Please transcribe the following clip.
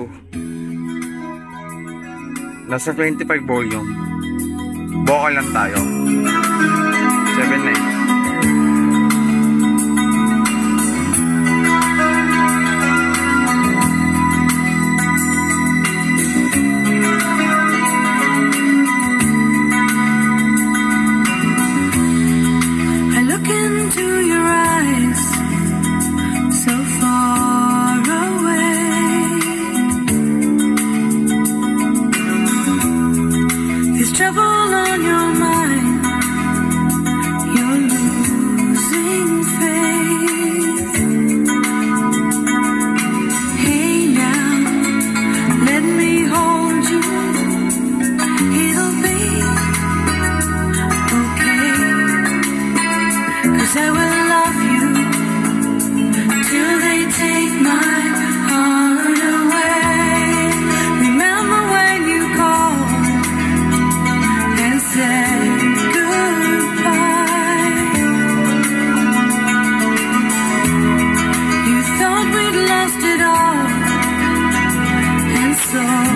Nasa 25 volume. Vocal lang tayo. 7/9. Trouble on your mind, you're losing faith. Hey now, let me hold you, it'll be okay, 'cause I will love you till they take my heart away. Remember when you called and said goodbye? You thought we'd lost it all, and so